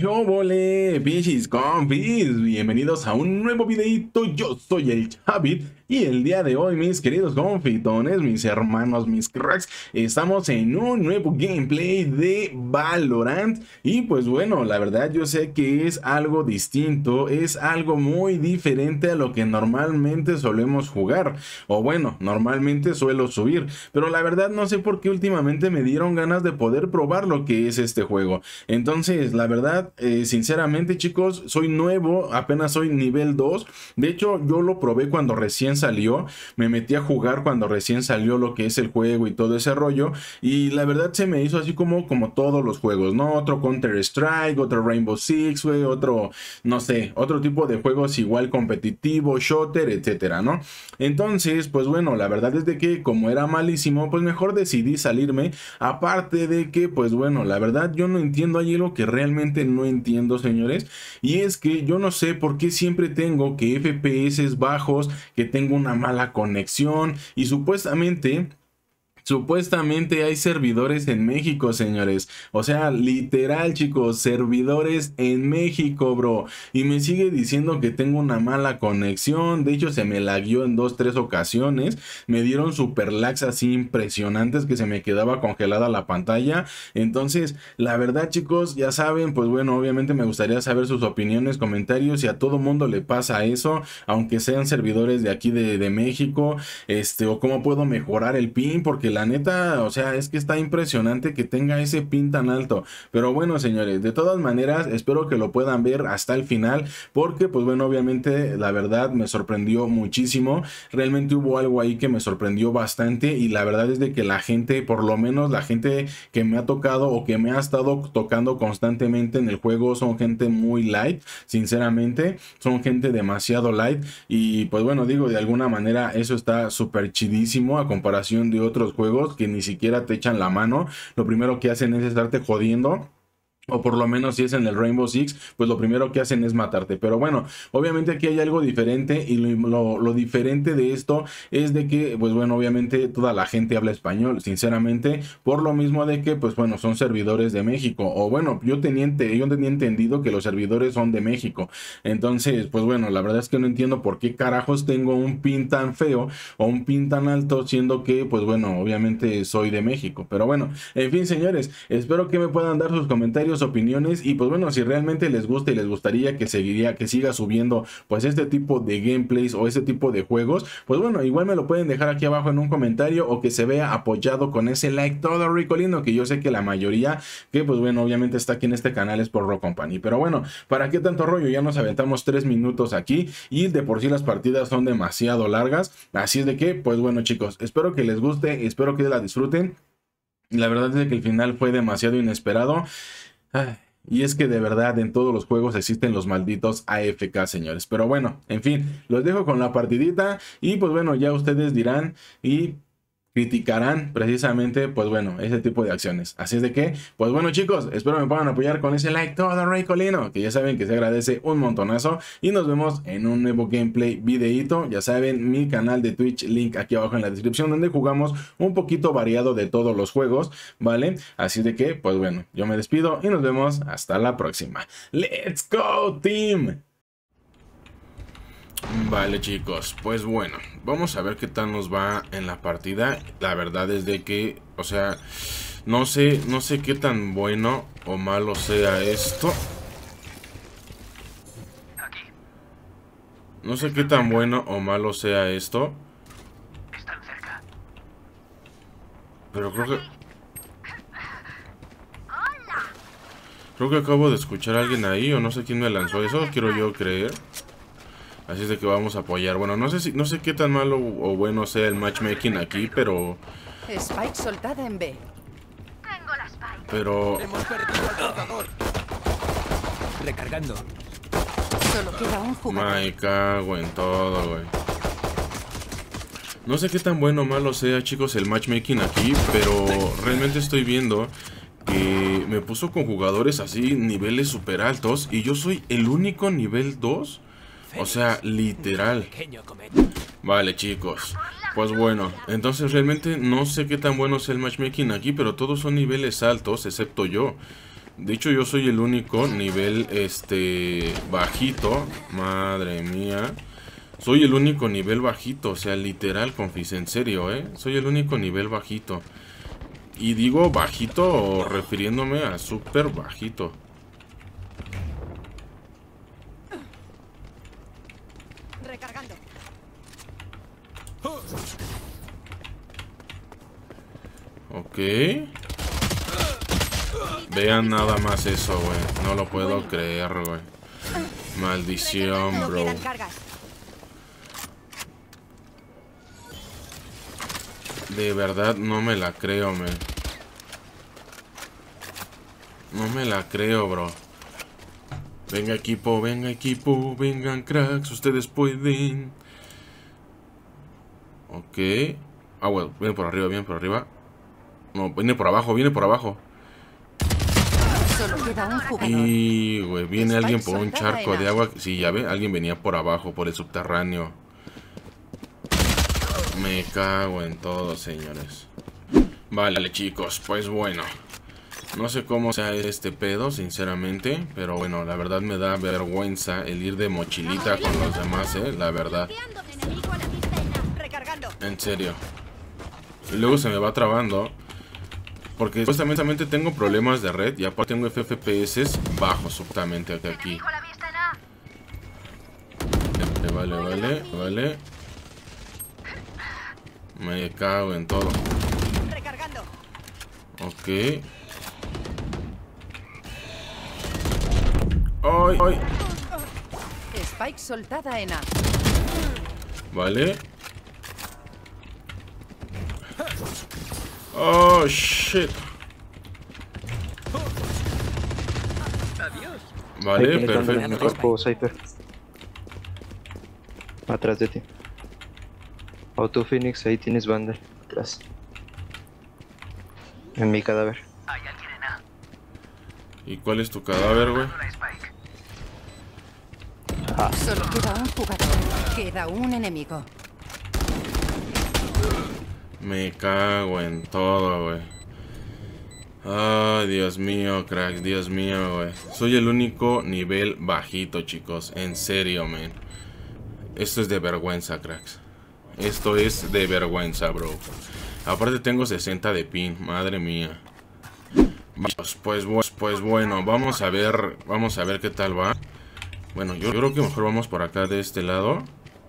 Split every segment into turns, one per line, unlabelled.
Yo volé, bichis confis, bienvenidos a un nuevo videito. Yo soy el Chavit y el día de hoy, mis queridos confitones, mis hermanos, mis cracks, estamos en un nuevo gameplay de Valorant. Y pues bueno, la verdad yo sé que es algo distinto, es algo muy diferente a lo que normalmente solemos jugar, o bueno, normalmente suelo subir, pero la verdad no sé por qué últimamente me dieron ganas de poder probar lo que es este juego. Entonces, la verdad, sinceramente, chicos, soy nuevo, apenas soy nivel 2. De hecho, yo lo probé cuando recién salió, me metí a jugar cuando recién salió lo que es el juego y todo ese rollo, y la verdad se me hizo así como todos los juegos, ¿no? Otro Counter Strike, otro Rainbow Six, güey, otro, no sé, otro tipo de juegos igual competitivo, shooter, etcétera, ¿no? Entonces, pues bueno, la verdad es de que como era malísimo, pues mejor decidí salirme. Aparte de que, pues bueno, la verdad yo no entiendo, hay algo que realmente no entiendo, señores, y es que yo no sé por qué siempre tengo que FPS bajos, que tengo una mala conexión y Supuestamente hay servidores en México, señores. O sea, literal, chicos, servidores en México, bro. Y me sigue diciendo que tengo una mala conexión. De hecho, se me lagueó en 2, 3 ocasiones. Me dieron super lags así impresionantes que se me quedaba congelada la pantalla. Entonces, la verdad, chicos, ya saben, pues bueno, obviamente me gustaría saber sus opiniones, comentarios. Si a todo mundo le pasa eso, aunque sean servidores de aquí de México, o cómo puedo mejorar el ping, porque la neta, o sea, es que está impresionante que tenga ese pin tan alto. Pero bueno, señores, de todas maneras, espero que lo puedan ver hasta el final, porque pues bueno, obviamente la verdad me sorprendió muchísimo. Realmente hubo algo ahí que me sorprendió bastante, y la verdad es de que la gente, por lo menos la gente que me ha tocado o que me ha estado tocando constantemente en el juego, son gente muy light, sinceramente, son gente demasiado light. Y pues bueno, digo, de alguna manera eso está súper chidísimo a comparación de otros juegos que ni siquiera te echan la mano. Lo primero que hacen es estarte jodiendo. O por lo menos si es en el Rainbow Six, pues lo primero que hacen es matarte. Pero bueno, obviamente aquí hay algo diferente, y lo diferente de esto es de que, pues bueno, obviamente toda la gente habla español, sinceramente, por lo mismo de que, pues bueno, son servidores de México. O bueno, yo tenía entendido que los servidores son de México. Entonces, pues bueno, la verdad es que no entiendo por qué carajos tengo un pin tan feo o un pin tan alto, siendo que, pues bueno, obviamente soy de México. Pero bueno, en fin, señores, espero que me puedan dar sus comentarios, opiniones, y pues bueno, si realmente les gusta y les gustaría que siga subiendo pues este tipo de gameplays o este tipo de juegos, pues bueno, igual me lo pueden dejar aquí abajo en un comentario, o que se vea apoyado con ese like todo ricolino, que yo sé que la mayoría que pues bueno, obviamente está aquí en este canal es por Rock Company. Pero bueno, ¿para qué tanto rollo? Ya nos aventamos 3 minutos aquí, y de por sí las partidas son demasiado largas, así es de que, pues bueno, chicos, espero que les guste, espero que la disfruten. La verdad es que el final fue demasiado inesperado. Ay, y es que de verdad en todos los juegos existen los malditos AFK, señores. Pero bueno, en fin, los dejo con la partidita, y pues bueno, ya ustedes dirán y criticarán precisamente, pues bueno, ese tipo de acciones. Así es de que, pues bueno, chicos, espero me puedan apoyar con ese like todo ricolino, que ya saben que se agradece un montonazo, y nos vemos en un nuevo gameplay videíto. Ya saben, mi canal de Twitch, link aquí abajo en la descripción, donde jugamos un poquito variado de todos los juegos, ¿vale? Así de que, pues bueno, yo me despido y nos vemos hasta la próxima. ¡Let's go, team! Vale, chicos, pues bueno, vamos a ver qué tal nos va en la partida. La verdad es de que, o sea, no sé qué tan bueno o malo sea esto. No sé qué tan bueno o malo sea esto, pero creo que acabo de escuchar a alguien ahí, o no sé quién me lanzó eso, quiero yo creer. Así es de que vamos a apoyar. Bueno, no sé qué tan malo o bueno sea el matchmaking aquí, pero
Spike soltada en B.
Tengo la Spike.
Hemos perdido al portador. Recargando.
Solo queda un jugador.
me cago en todo, güey. No sé qué tan bueno o malo sea, chicos, el matchmaking aquí, pero realmente estoy viendo que me puso con jugadores así, niveles super altos, y yo soy el único nivel 2. O sea, literal. Vale, chicos, pues bueno, entonces realmente no sé qué tan bueno es el matchmaking aquí, pero todos son niveles altos, excepto yo. De hecho, yo soy el único nivel, bajito. Madre mía. Soy el único nivel bajito. O sea, literal, confis, en serio, soy el único nivel bajito. Y digo bajito refiriéndome a súper bajito.
Recargando.
Ok. Vean nada más eso, güey. No lo puedo creer, güey. Maldición,
No
bro.
quedan cargas.
De verdad no me la creo, man. No me la creo, bro. Venga equipo, vengan cracks, ustedes pueden. Ok. Ah, bueno, viene por arriba, viene por arriba. No, viene por abajo, viene por abajo.
Solo queda un jugador.
Y, güey, viene
Spike
alguien por un
soltada
charco
en
de
A.
agua. Sí, ya ve, alguien venía por abajo, por el subterráneo. Me cago en todo, señores. Vale, chicos, pues bueno. No sé cómo sea este pedo, sinceramente. Pero bueno, la verdad me da vergüenza el ir de mochilita con los demás, la verdad.
Recargando.
En serio. Y luego se me va trabando. Porque supuestamente tengo problemas de red. Y aparte tengo FPS bajos, subtamente aquí.
Con la vista en A.
Vale. Me cago en todo.
Recargando.
Ok. ¡Ay!
Spike soltada en A.
Vale. Oh, shit. Vale,
Ahí tienes banda en el
perfecto.
cuerpo, Cypher. Atrás de ti. Auto Phoenix, ahí tienes banda. Atrás. En mi cadáver.
Hay alguien en A.
¿Y cuál es tu cadáver, güey?
Una Spike.
Solo queda un jugador. Queda un enemigo.
Me cago en todo, güey. Ay, Dios mío, cracks, Dios mío, güey. Soy el único nivel bajito, chicos. En serio, man. Esto es de vergüenza, cracks. Esto es de vergüenza, bro. Aparte tengo 60 de pin, madre mía. Pues bueno, vamos a ver qué tal va. Bueno, yo creo que mejor vamos por acá de este lado.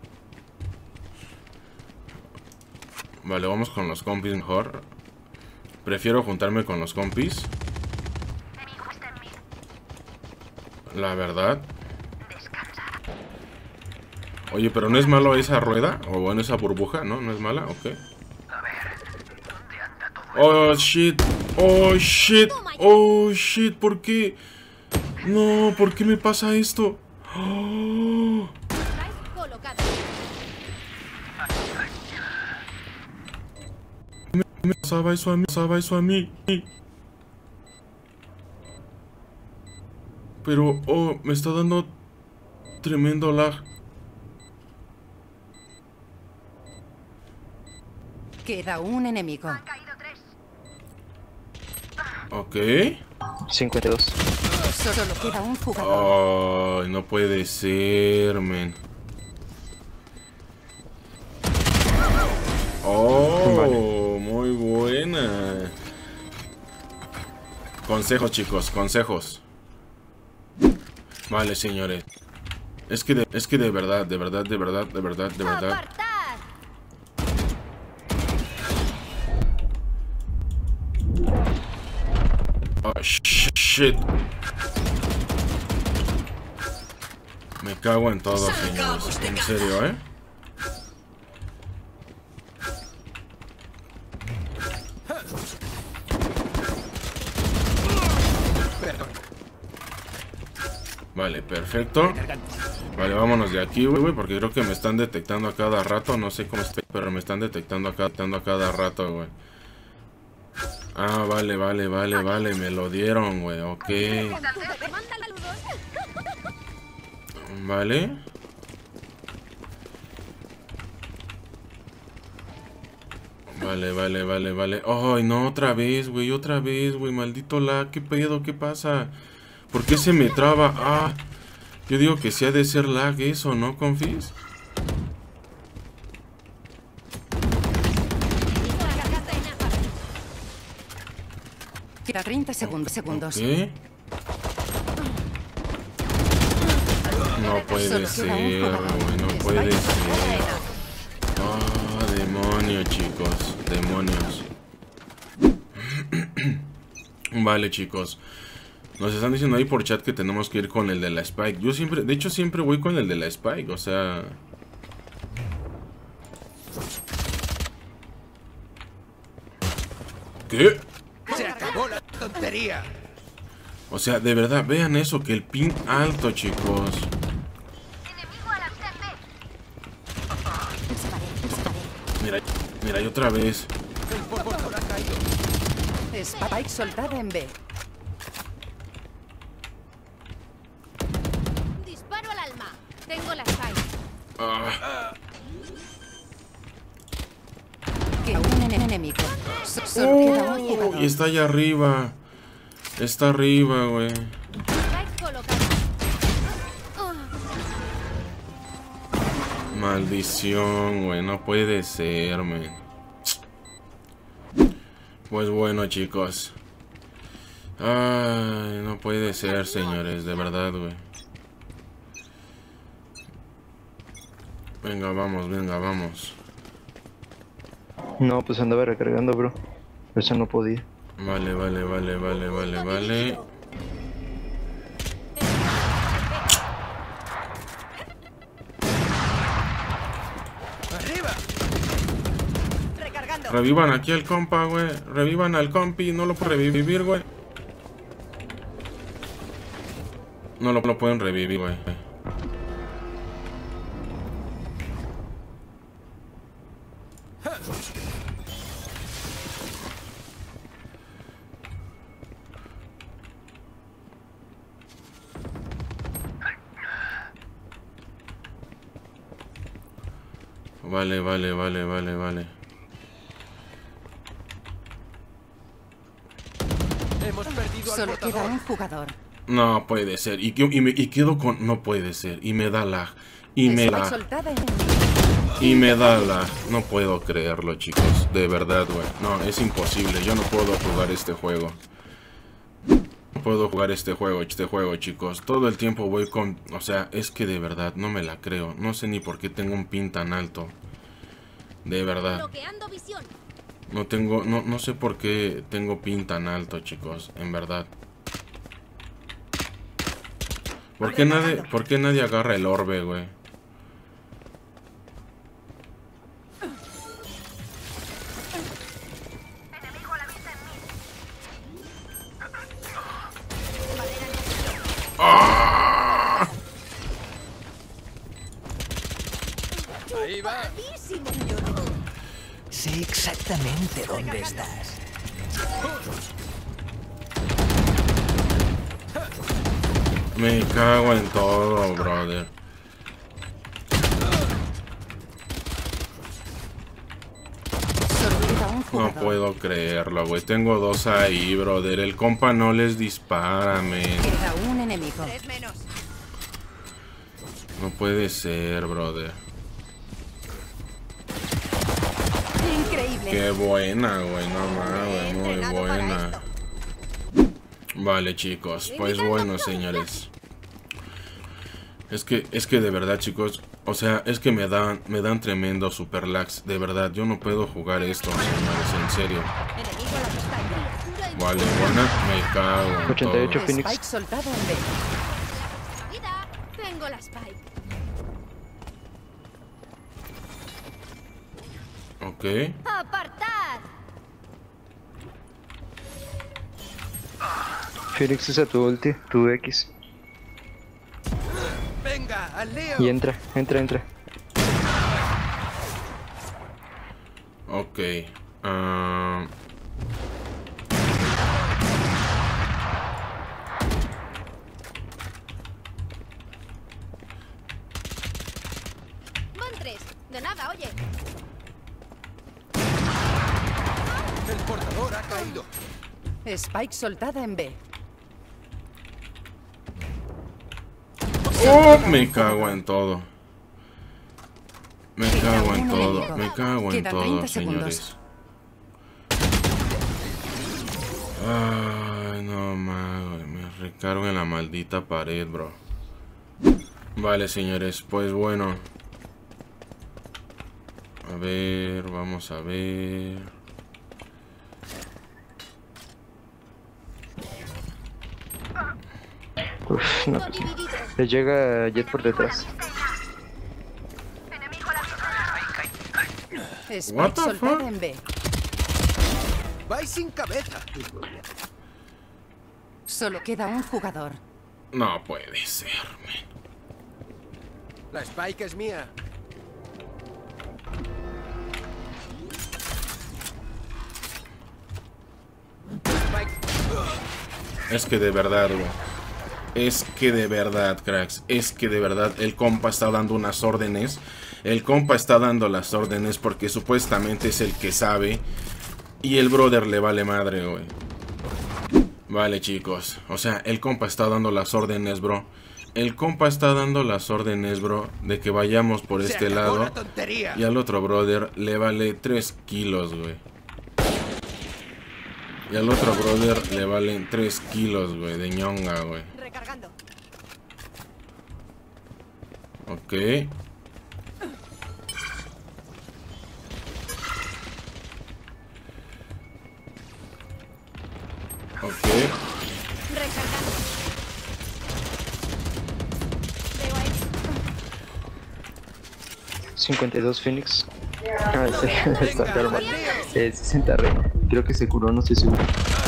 Vale, vamos con los compis mejor. Prefiero juntarme con los compis.
Enemigo está en mí.
La verdad.
Descansa.
Oye, pero no es malo esa rueda. O bueno, esa burbuja, ¿no? No es mala, ok.
A ver. ¿Dónde anda todo?
Oh, shit. Oh, shit. Oh, shit. ¿Por qué? No, ¿por qué me pasa esto? Oh. Me pasaba eso a mí. Pero, oh, me está dando tremendo lag.
Queda un enemigo.
Han caído 3.
Ok.
52.
Solo queda un jugador.
Ay, no puede ser, men. Oh,
Vale.
muy buena. Consejos, chicos, consejos. Vale, señores. Es que de verdad. Oh, shit. Me cago en todo, señores. En serio, ¿eh? Vale, perfecto. Vale, vámonos de aquí, güey, porque creo que me están detectando a cada rato. No sé cómo estoy, pero me están detectando a cada rato, güey. Ah, vale. Me lo dieron, güey. Ok. Vale. Vale. Ay, no, otra vez, güey, maldito lag. ¿Qué pedo? ¿Qué pasa? ¿Por qué se me traba? Ah, yo digo que sí ha de ser lag eso, ¿no, confis?
Queda 30 segundos.
¿Qué? No puede ser, güey, no puede ser. Ah, demonio, chicos, demonios. Vale, chicos. Nos están diciendo ahí por chat que tenemos que ir con el de la Spike. Yo siempre, de hecho siempre voy con el de la Spike, o sea... ¿Qué?
Se acabó la tontería.
O sea, de verdad, vean eso, que el pin alto, chicos.
Enemigo a la B.
Mira, y otra vez.
El polvo habrá caído.
Spike soltada en B.
Disparo al alma. Tengo la spike.
Ah.
Queda un enemigo. Solo queda un jugador.
Y está allá arriba. Está arriba, güey.
Spike colocada.
Maldición, güey. No puede ser, man. Pues bueno, chicos. Ay, no puede ser, señores. De verdad, güey. Venga, vamos.
No, pues andaba recargando, bro. Por eso no podía.
Vale.
¡Arriba!
Recargando.
Revivan aquí al compa, güey. Revivan al compi. No lo puedo revivir, güey. No lo pueden revivir, güey. Vale.
Hemos perdido al
Solo queda
portador.
un jugador.
No puede ser. Y quedo con... No puede ser. Y me da lag.
Spike soltada en B.
Y me da lag. No puedo creerlo, chicos. De verdad, güey. No, es imposible. Yo no puedo jugar este juego. No puedo jugar este juego, chicos. Todo el tiempo voy con... O sea, es que de verdad no me la creo. No sé ni por qué tengo un pin tan alto. De verdad.
Bloqueando visión.
No sé por qué tengo pin tan alto, chicos. En verdad. ¿Por qué nadie agarra el orbe, güey?
Enemigo a la vista en mí.
Ahí va.
Sé exactamente dónde estás.
Me cago en todo, brother.
Solo queda un
No
jugador.
puedo creerlo, güey. Tengo dos ahí, brother. El compa no les dispara, men.
Queda un enemigo.
3 menos.
No puede ser, brother.
Increíble.
Qué buena, güey. No mames, muy
Entrenado para
buena.
esto.
Vale, chicos. Pues bueno, señores. Es que de verdad, chicos. O sea, es que me dan tremendo super lags. De verdad, yo no puedo jugar esto, señores. En serio.
Enemigo a la pestaña.
Vale, buena. Me cago en
88
todo.
Phoenix.
Spike soltada en B.
Vida. Tengo la spike.
Ok.
Apartad.
Phoenix usa tu ulti, tu X.
Venga, al lío.
Y entra.
Ok.
Van 3. De nada, oye.
El portador ha caído.
Spike soltada en B.
Oh, me cago en todo. Me cago en todo. Me cago en
Quedan
todo,
30
señores. Ay, no mames. Me recargo en la maldita pared, bro. Vale, señores. Pues bueno. A ver, vamos a ver.
Uf, no, pues no. Le llega Jet por detrás.
Enemigo a la vista.
What
Spike
the
soltada
fuck?
en B.
Vais sin cabeza.
Solo queda un jugador.
No puede ser, man.
La Spike es mía. Spike.
Es que de verdad, güey. Es que de verdad, cracks. Es que de verdad el compa está dando unas órdenes. El compa está dando las órdenes porque supuestamente es el que sabe. Y el brother le vale madre, güey. Vale, chicos. O sea, el compa está dando las órdenes, bro. El compa está dando las órdenes, bro, de que vayamos por
Se
este
acabó
lado.
la tontería.
Y al otro brother le vale 3 kilos, güey. Y al otro brother le valen 3 kilos, güey, de ñonga, güey.
Recargando.
Ok. Ok.
Recargando. Veo a él.
52 Phoenix. Ah, sí, está
Venga,
normal.
al lío.
60 Rey. Creo que se curó, no estoy seguro.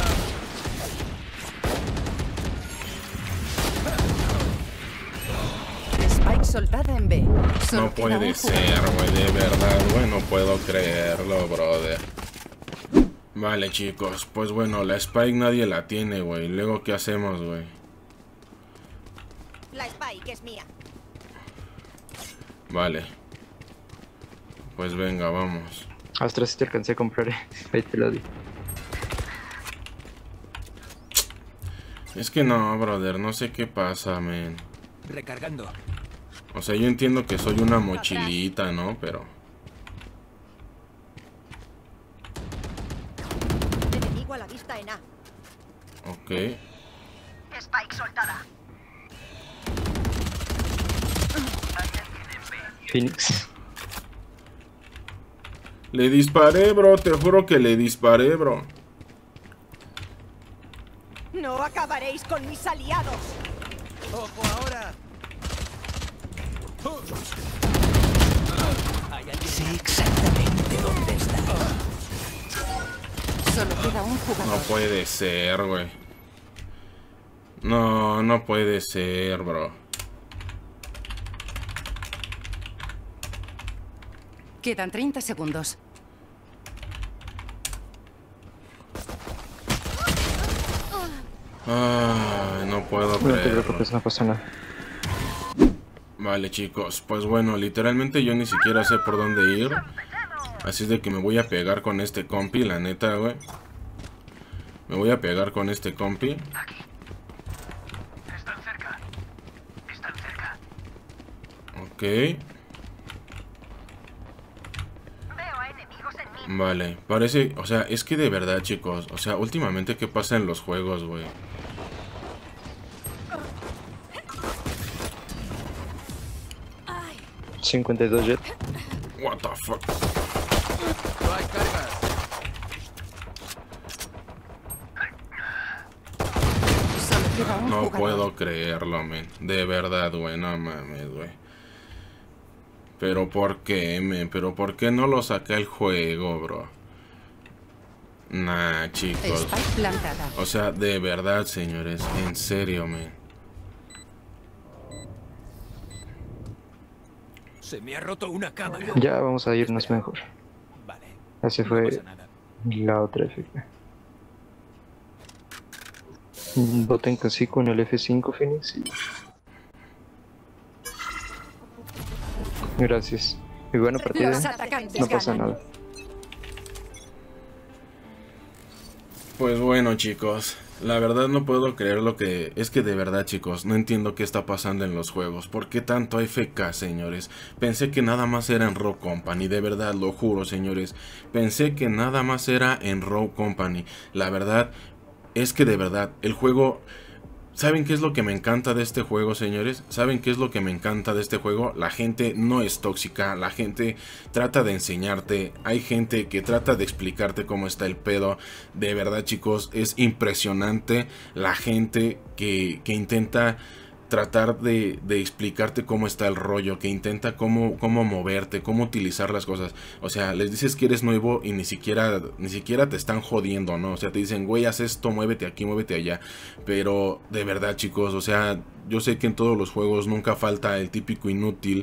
Spike soltada en B. Solo
No
queda
puede
un jugador.
ser, güey, de verdad, güey, no puedo creerlo, brother. Vale, chicos, pues bueno, la Spike nadie la tiene, güey. Luego, ¿qué hacemos, güey?
La Spike es mía.
Vale. Pues venga, vamos.
Hasta si te alcancé a comprar. Ahí te lo di.
Es que no, brother, no sé qué pasa, men.
Recargando.
O sea, yo entiendo que soy una mochilita, ¿no? Pero...
Enemigo a la vista en A.
Ok.
Spike soltada.
Phoenix.
Le disparé, bro, te juro que le disparé, bro.
No acabaréis con mis aliados.
¡Ojo ahora!
Sé exactamente dónde estás.
Solo queda un
No
jugador.
puede ser, güey. No, no puede ser, bro.
Quedan 30 segundos.
Ay, no puedo
No te
creerlo.
preocupes, no pasa nada.
Vale, chicos, pues bueno, literalmente yo ni siquiera sé por dónde ir. Así es de que me voy a pegar con este compi, la neta, güey. Me voy a pegar con este compi.
Están cerca. Están cerca.
Ok,
Veo a enemigos en mí.
vale. Parece, o sea, es que de verdad, chicos. O sea, últimamente, ¿qué pasa en los juegos, güey?
Ay,
52 Jet.
What the fuck.
No hay cargas.
Solo queda un
No
jugador.
puedo creerlo, men. De verdad, güey, no mames, güey. Pero ¿por qué, men? ¿Pero por qué no lo saqué el juego, bro? Nah, chicos.
Spike plantada.
O sea, de verdad, señores. En serio, men.
Se me ha roto una cámara.
Ya vamos a irnos mejor.
Vale.
Así
No
fue
pasa nada.
la otra FK. Voten casi con el F5 Phoenix y... Gracias. Muy buena partida.
los atacantes
No pasa
ganan.
nada.
Pues bueno, chicos, la verdad no puedo creer lo que... Es que de verdad, chicos, no entiendo qué está pasando en los juegos. ¿Por qué tanto AFK, señores? Pensé que nada más era en Rogue Company, de verdad, lo juro, señores. Pensé que nada más era en Rogue Company. La verdad es que de verdad, el juego... ¿Saben qué es lo que me encanta de este juego, señores? ¿Saben qué es lo que me encanta de este juego? La gente no es tóxica, la gente trata de enseñarte, hay gente que trata de explicarte cómo está el pedo. De verdad, chicos, es impresionante la gente que intenta tratar de explicarte cómo está el rollo, que intenta cómo moverte, cómo utilizar las cosas. O sea, les dices que eres nuevo y ni siquiera te están jodiendo, ¿no? O sea, te dicen, güey, haz esto, muévete aquí, muévete allá. Pero de verdad, chicos, o sea, yo sé que en todos los juegos nunca falta el típico inútil,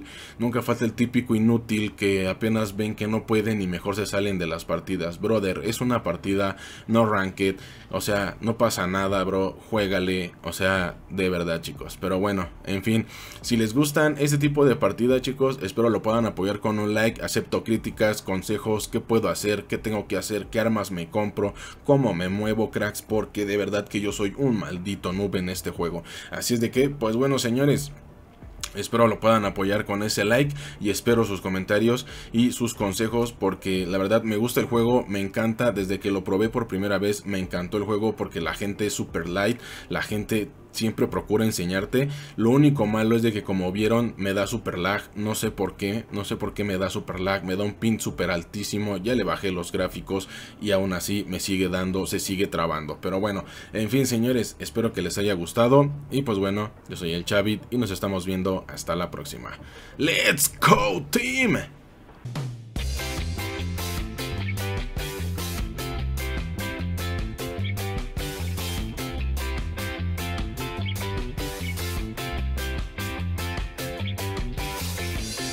que apenas ven que no pueden y mejor se salen de las partidas. Brother, es una partida no ranked, o sea, no pasa nada, bro, juégale, o sea, de verdad, chicos. Pero bueno, en fin, si les gustan este tipo de partida, chicos, espero lo puedan apoyar con un like. Acepto críticas, consejos, qué puedo hacer, qué tengo que hacer, qué armas me compro, cómo me muevo, cracks, porque de verdad que yo soy un maldito noob en este juego. Así es de que, pues bueno, señores, espero lo puedan apoyar con ese like y espero sus comentarios y sus consejos, porque la verdad me gusta el juego, me encanta. Desde que lo probé por primera vez me encantó el juego porque la gente es super light, la gente siempre procura enseñarte. Lo único malo es de que, como vieron, me da super lag, no sé por qué me da super lag, me da un ping super altísimo. Ya le bajé los gráficos y aún así me sigue dando, se sigue trabando. Pero bueno, en fin, señores, espero que les haya gustado y pues bueno, yo soy el Chavit y nos estamos viendo hasta la próxima. ¡Let's go, team!